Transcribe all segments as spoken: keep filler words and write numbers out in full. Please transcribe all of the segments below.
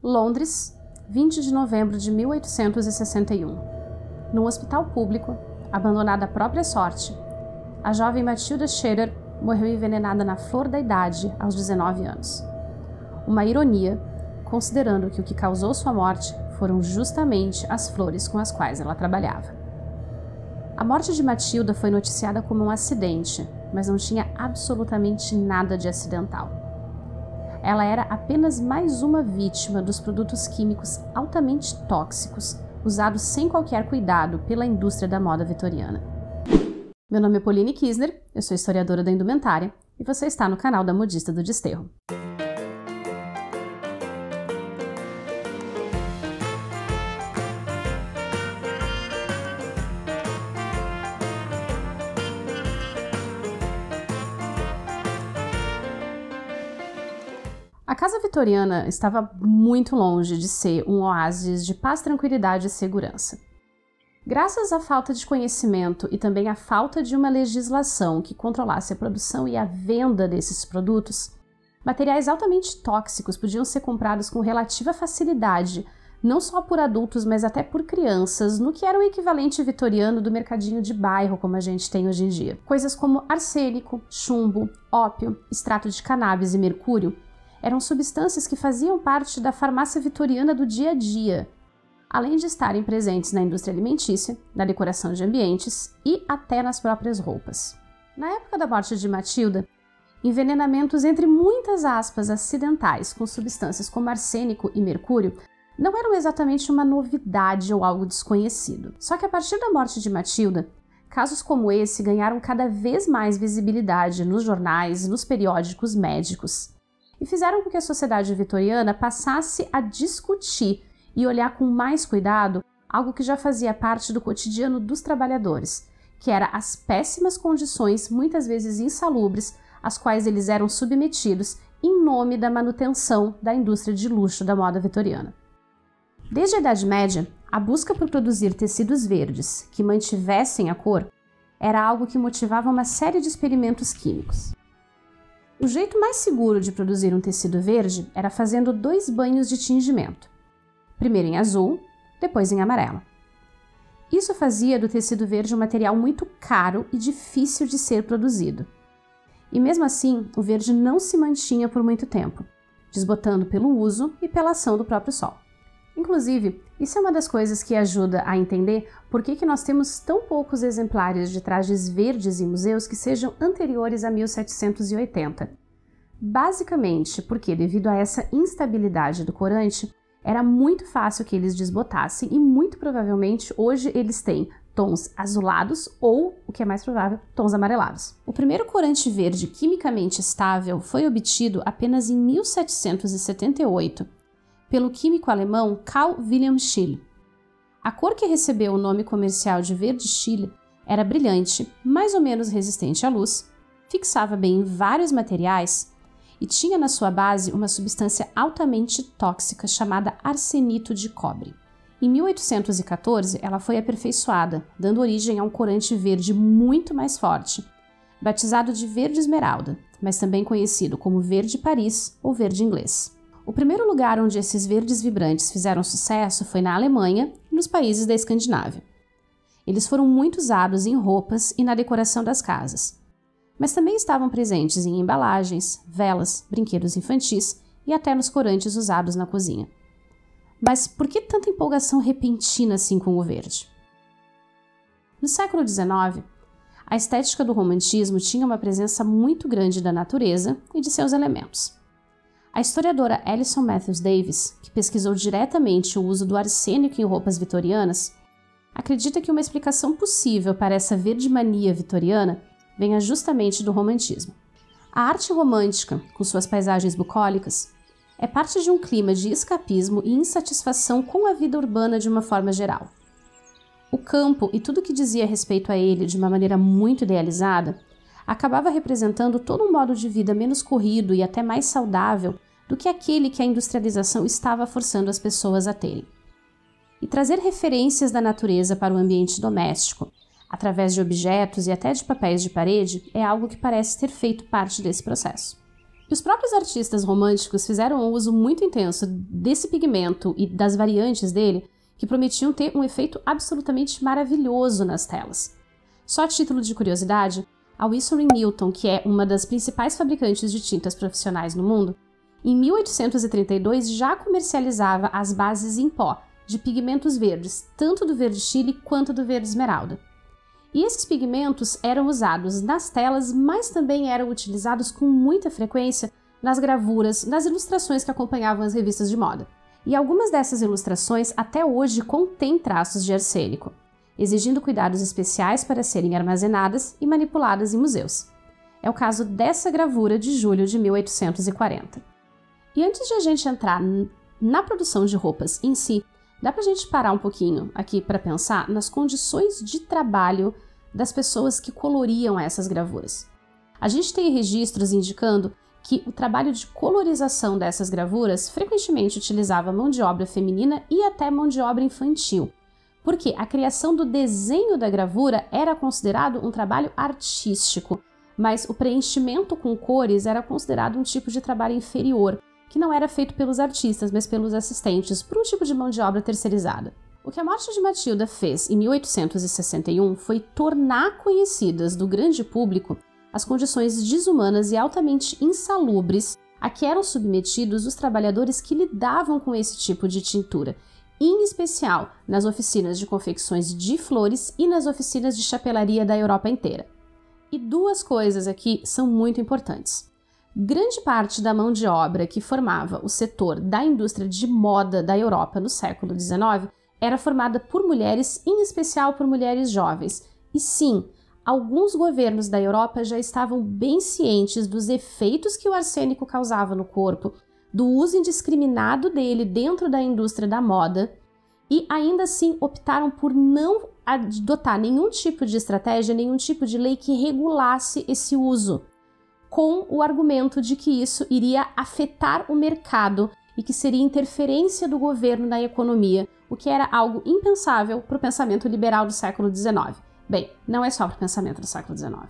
Londres, vinte de novembro de mil oitocentos e sessenta e um. Num hospital público, abandonada à própria sorte, a jovem Matilda Shader morreu envenenada na flor da idade aos dezenove anos. Uma ironia, considerando que o que causou sua morte foram justamente as flores com as quais ela trabalhava. A morte de Matilda foi noticiada como um acidente, mas não tinha absolutamente nada de acidental. Ela era apenas mais uma vítima dos produtos químicos altamente tóxicos usados sem qualquer cuidado pela indústria da moda vitoriana. Meu nome é Pauline Kisner, eu sou historiadora da indumentária e você está no canal da Modista do Desterro. A casa vitoriana estava muito longe de ser um oásis de paz, tranquilidade e segurança. Graças à falta de conhecimento e também à falta de uma legislação que controlasse a produção e a venda desses produtos, materiais altamente tóxicos podiam ser comprados com relativa facilidade, não só por adultos, mas até por crianças, no que era o equivalente vitoriano do mercadinho de bairro, como a gente tem hoje em dia. Coisas como arsênico, chumbo, ópio, extrato de cannabis e mercúrio eram substâncias que faziam parte da farmácia vitoriana do dia a dia, além de estarem presentes na indústria alimentícia, na decoração de ambientes e até nas próprias roupas. Na época da morte de Matilda, envenenamentos entre muitas aspas acidentais com substâncias como arsênico e mercúrio não eram exatamente uma novidade ou algo desconhecido. Só que a partir da morte de Matilda, casos como esse ganharam cada vez mais visibilidade nos jornais, nos periódicos médicos, e fizeram com que a sociedade vitoriana passasse a discutir e olhar com mais cuidado algo que já fazia parte do cotidiano dos trabalhadores, que era as péssimas condições, muitas vezes insalubres, às quais eles eram submetidos em nome da manutenção da indústria de luxo da moda vitoriana. Desde a Idade Média, a busca por produzir tecidos verdes que mantivessem a cor era algo que motivava uma série de experimentos químicos. O jeito mais seguro de produzir um tecido verde era fazendo dois banhos de tingimento, primeiro em azul, depois em amarelo. Isso fazia do tecido verde um material muito caro e difícil de ser produzido. E mesmo assim, o verde não se mantinha por muito tempo, desbotando pelo uso e pela ação do próprio sol. Inclusive, isso é uma das coisas que ajuda a entender por que que nós temos tão poucos exemplares de trajes verdes em museus que sejam anteriores a mil setecentos e oitenta. Basicamente porque, devido a essa instabilidade do corante, era muito fácil que eles desbotassem e muito provavelmente hoje eles têm tons azulados ou, o que é mais provável, tons amarelados. O primeiro corante verde quimicamente estável foi obtido apenas em mil setecentos e setenta e oito pelo químico alemão Carl Wilhelm Scheele. A cor que recebeu o nome comercial de verde Scheele era brilhante, mais ou menos resistente à luz, fixava bem em vários materiais e tinha na sua base uma substância altamente tóxica chamada arsenito de cobre. Em mil oitocentos e quatorze, ela foi aperfeiçoada, dando origem a um corante verde muito mais forte, batizado de verde esmeralda, mas também conhecido como verde Paris ou verde inglês. O primeiro lugar onde esses verdes vibrantes fizeram sucesso foi na Alemanha e nos países da Escandinávia. Eles foram muito usados em roupas e na decoração das casas, mas também estavam presentes em embalagens, velas, brinquedos infantis e até nos corantes usados na cozinha. Mas por que tanta empolgação repentina assim com o verde? No século dezenove, a estética do romantismo tinha uma presença muito grande da natureza e de seus elementos. A historiadora Alison Matthews Davis, que pesquisou diretamente o uso do arsênico em roupas vitorianas, acredita que uma explicação possível para essa verdemania vitoriana venha justamente do romantismo. A arte romântica, com suas paisagens bucólicas, é parte de um clima de escapismo e insatisfação com a vida urbana de uma forma geral. O campo e tudo que dizia respeito a ele de uma maneira muito idealizada acabava representando todo um modo de vida menos corrido e até mais saudável do que aquele que a industrialização estava forçando as pessoas a terem. E trazer referências da natureza para o ambiente doméstico, através de objetos e até de papéis de parede, é algo que parece ter feito parte desse processo. E os próprios artistas românticos fizeram um uso muito intenso desse pigmento e das variantes dele, que prometiam ter um efeito absolutamente maravilhoso nas telas. Só a título de curiosidade, a Winsor Newton, que é uma das principais fabricantes de tintas profissionais no mundo, em mil oitocentos e trinta e dois já comercializava as bases em pó de pigmentos verdes, tanto do verde chile quanto do verde esmeralda. E esses pigmentos eram usados nas telas, mas também eram utilizados com muita frequência nas gravuras, nas ilustrações que acompanhavam as revistas de moda. E algumas dessas ilustrações até hoje contêm traços de arsênico, exigindo cuidados especiais para serem armazenadas e manipuladas em museus. É o caso dessa gravura de julho de mil oitocentos e quarenta. E antes de a gente entrar na produção de roupas em si, dá pra gente parar um pouquinho aqui para pensar nas condições de trabalho das pessoas que coloriam essas gravuras. A gente tem registros indicando que o trabalho de colorização dessas gravuras frequentemente utilizava mão de obra feminina e até mão de obra infantil, porque a criação do desenho da gravura era considerado um trabalho artístico, mas o preenchimento com cores era considerado um tipo de trabalho inferior, que não era feito pelos artistas, mas pelos assistentes, por um tipo de mão de obra terceirizada. O que a morte de Matilda fez em mil oitocentos e sessenta e um foi tornar conhecidas do grande público as condições desumanas e altamente insalubres a que eram submetidos os trabalhadores que lidavam com esse tipo de tintura, em especial nas oficinas de confecções de flores e nas oficinas de chapelaria da Europa inteira. E duas coisas aqui são muito importantes. Grande parte da mão de obra que formava o setor da indústria de moda da Europa no século dezenove era formada por mulheres, em especial por mulheres jovens. E sim, alguns governos da Europa já estavam bem cientes dos efeitos que o arsênico causava no corpo, do uso indiscriminado dele dentro da indústria da moda, e ainda assim optaram por não adotar nenhum tipo de estratégia, nenhum tipo de lei que regulasse esse uso, com o argumento de que isso iria afetar o mercado e que seria interferência do governo na economia, o que era algo impensável para o pensamento liberal do século dezenove. Bem, não é só para o pensamento do século dezenove.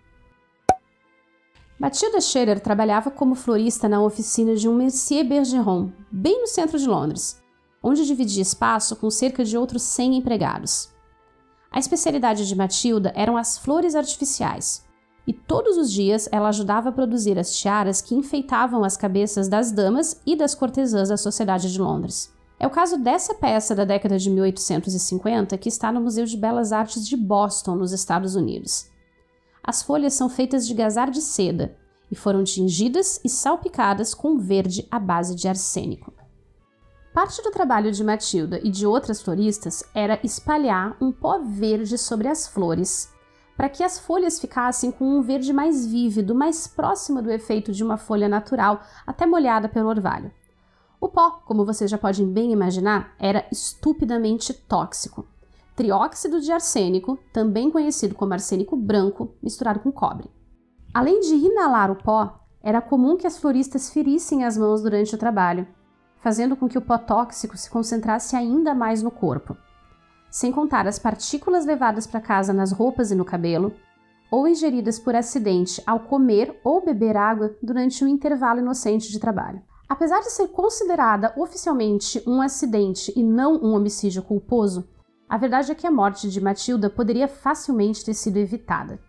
Matilda Scherer trabalhava como florista na oficina de um Mercier Bergeron, bem no centro de Londres, onde dividia espaço com cerca de outros cem empregados. A especialidade de Matilda eram as flores artificiais, e todos os dias ela ajudava a produzir as tiaras que enfeitavam as cabeças das damas e das cortesãs da sociedade de Londres. É o caso dessa peça da década de mil oitocentos e cinquenta que está no Museu de Belas Artes de Boston, nos Estados Unidos. As folhas são feitas de gazar de seda e foram tingidas e salpicadas com verde à base de arsênico. Parte do trabalho de Matilda e de outras floristas era espalhar um pó verde sobre as flores, para que as folhas ficassem com um verde mais vívido, mais próximo do efeito de uma folha natural, até molhada pelo orvalho. O pó, como vocês já podem bem imaginar, era estupidamente tóxico. Trióxido de arsênico, também conhecido como arsênico branco, misturado com cobre. Além de inalar o pó, era comum que as floristas ferissem as mãos durante o trabalho, fazendo com que o pó tóxico se concentrasse ainda mais no corpo, sem contar as partículas levadas para casa nas roupas e no cabelo, ou ingeridas por acidente ao comer ou beber água durante um intervalo inocente de trabalho. Apesar de ser considerada oficialmente um acidente e não um homicídio culposo, a verdade é que a morte de Matilda poderia facilmente ter sido evitada.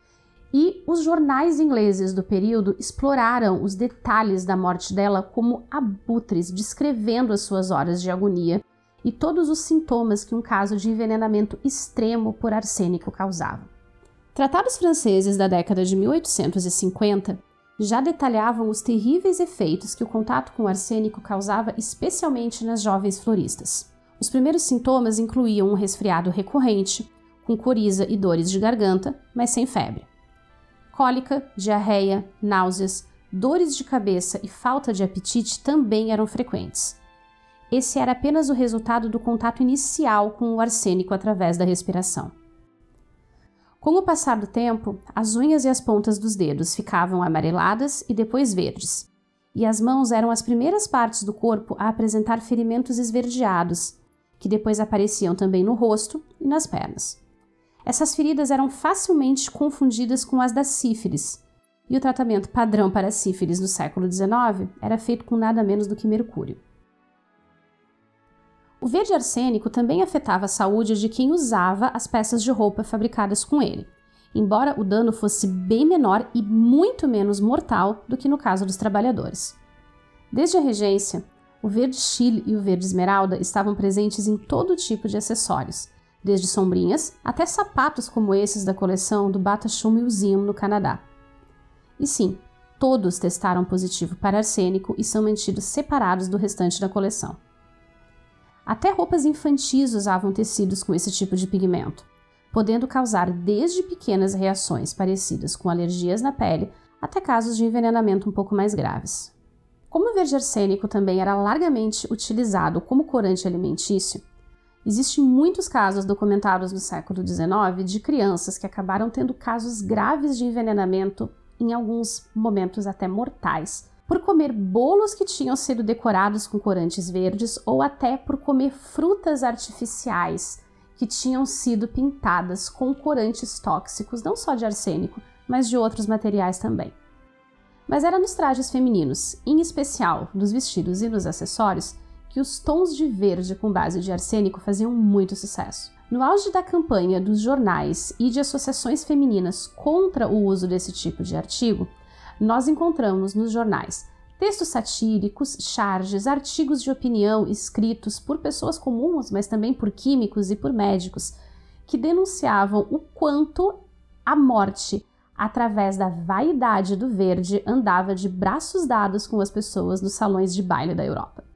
E os jornais ingleses do período exploraram os detalhes da morte dela como abutres, descrevendo as suas horas de agonia e todos os sintomas que um caso de envenenamento extremo por arsênico causava. Tratados franceses da década de mil oitocentos e cinquenta já detalhavam os terríveis efeitos que o contato com o arsênico causava especialmente nas jovens floristas. Os primeiros sintomas incluíam um resfriado recorrente, com coriza e dores de garganta, mas sem febre. Cólica, diarreia, náuseas, dores de cabeça e falta de apetite também eram frequentes. Esse era apenas o resultado do contato inicial com o arsênico através da respiração. Com o passar do tempo, as unhas e as pontas dos dedos ficavam amareladas e depois verdes, e as mãos eram as primeiras partes do corpo a apresentar ferimentos esverdeados, que depois apareciam também no rosto e nas pernas. Essas feridas eram facilmente confundidas com as da sífilis, e o tratamento padrão para a sífilis no século dezenove era feito com nada menos do que mercúrio. O verde arsênico também afetava a saúde de quem usava as peças de roupa fabricadas com ele, embora o dano fosse bem menor e muito menos mortal do que no caso dos trabalhadores. Desde a regência, o verde chile e o verde esmeralda estavam presentes em todo tipo de acessórios, desde sombrinhas até sapatos como esses da coleção do Batachou Museum no Canadá. E sim, todos testaram positivo para arsênico e são mantidos separados do restante da coleção. Até roupas infantis usavam tecidos com esse tipo de pigmento, podendo causar desde pequenas reações parecidas com alergias na pele até casos de envenenamento um pouco mais graves. Como o verde arsênico também era largamente utilizado como corante alimentício, existem muitos casos documentados no século dezenove de crianças que acabaram tendo casos graves de envenenamento, em alguns momentos até mortais, por comer bolos que tinham sido decorados com corantes verdes ou até por comer frutas artificiais que tinham sido pintadas com corantes tóxicos, não só de arsênico, mas de outros materiais também. Mas era nos trajes femininos, em especial nos vestidos e nos acessórios, que os tons de verde com base de arsênico faziam muito sucesso. No auge da campanha dos jornais e de associações femininas contra o uso desse tipo de artigo, nós encontramos nos jornais textos satíricos, charges, artigos de opinião escritos por pessoas comuns, mas também por químicos e por médicos, que denunciavam o quanto a morte, através da vaidade do verde, andava de braços dados com as pessoas nos salões de baile da Europa.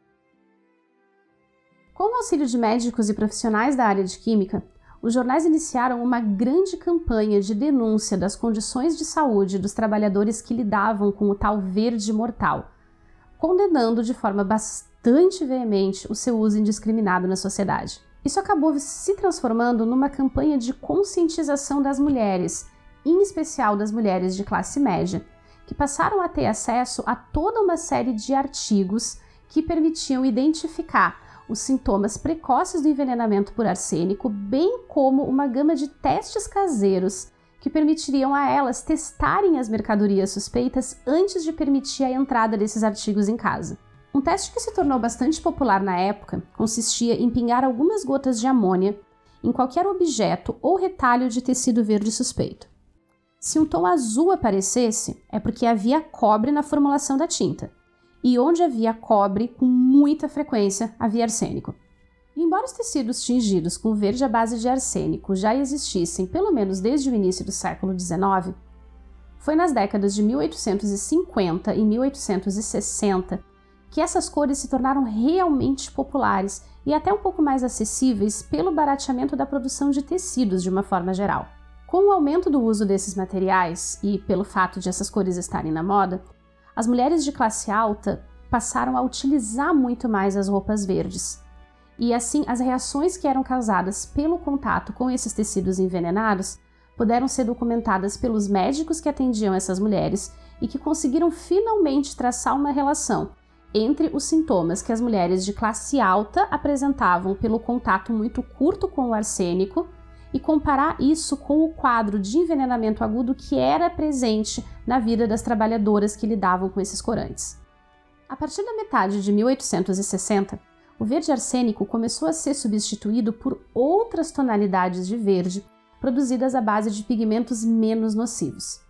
Com o auxílio de médicos e profissionais da área de química, os jornais iniciaram uma grande campanha de denúncia das condições de saúde dos trabalhadores que lidavam com o tal verde mortal, condenando de forma bastante veemente o seu uso indiscriminado na sociedade. Isso acabou se transformando numa campanha de conscientização das mulheres, em especial das mulheres de classe média, que passaram a ter acesso a toda uma série de artigos que permitiam identificar os sintomas precoces do envenenamento por arsênico, bem como uma gama de testes caseiros que permitiriam a elas testarem as mercadorias suspeitas antes de permitir a entrada desses artigos em casa. Um teste que se tornou bastante popular na época consistia em pingar algumas gotas de amônia em qualquer objeto ou retalho de tecido verde suspeito. Se um tom azul aparecesse, é porque havia cobre na formulação da tinta, e onde havia cobre, com muita frequência, havia arsênico. E embora os tecidos tingidos com verde à base de arsênico já existissem pelo menos desde o início do século dezenove, foi nas décadas de mil oitocentos e cinquenta e mil oitocentos e sessenta que essas cores se tornaram realmente populares e até um pouco mais acessíveis pelo barateamento da produção de tecidos de uma forma geral. Com o aumento do uso desses materiais e pelo fato de essas cores estarem na moda, as mulheres de classe alta passaram a utilizar muito mais as roupas verdes. E assim, as reações que eram causadas pelo contato com esses tecidos envenenados puderam ser documentadas pelos médicos que atendiam essas mulheres e que conseguiram finalmente traçar uma relação entre os sintomas que as mulheres de classe alta apresentavam pelo contato muito curto com o arsênico e comparar isso com o quadro de envenenamento agudo que era presente na vida das trabalhadoras que lidavam com esses corantes. A partir da metade de mil oitocentos e sessenta, o verde arsênico começou a ser substituído por outras tonalidades de verde produzidas à base de pigmentos menos nocivos.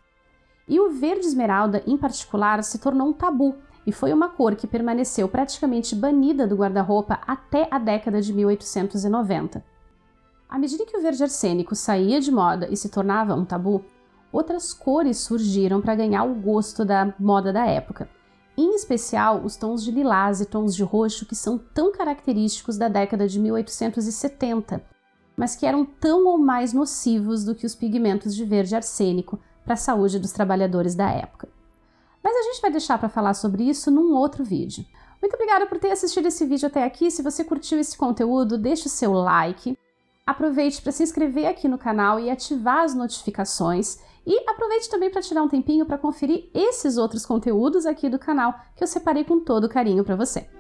E o verde esmeralda, em particular, se tornou um tabu e foi uma cor que permaneceu praticamente banida do guarda-roupa até a década de mil oitocentos e noventa. À medida que o verde arsênico saía de moda e se tornava um tabu, outras cores surgiram para ganhar o gosto da moda da época, em especial os tons de lilás e tons de roxo que são tão característicos da década de mil oitocentos e setenta, mas que eram tão ou mais nocivos do que os pigmentos de verde arsênico para a saúde dos trabalhadores da época. Mas a gente vai deixar para falar sobre isso num outro vídeo. Muito obrigada por ter assistido esse vídeo até aqui. Se você curtiu esse conteúdo, deixe o seu like. Aproveite para se inscrever aqui no canal e ativar as notificações. E aproveite também para tirar um tempinho para conferir esses outros conteúdos aqui do canal que eu separei com todo carinho para você.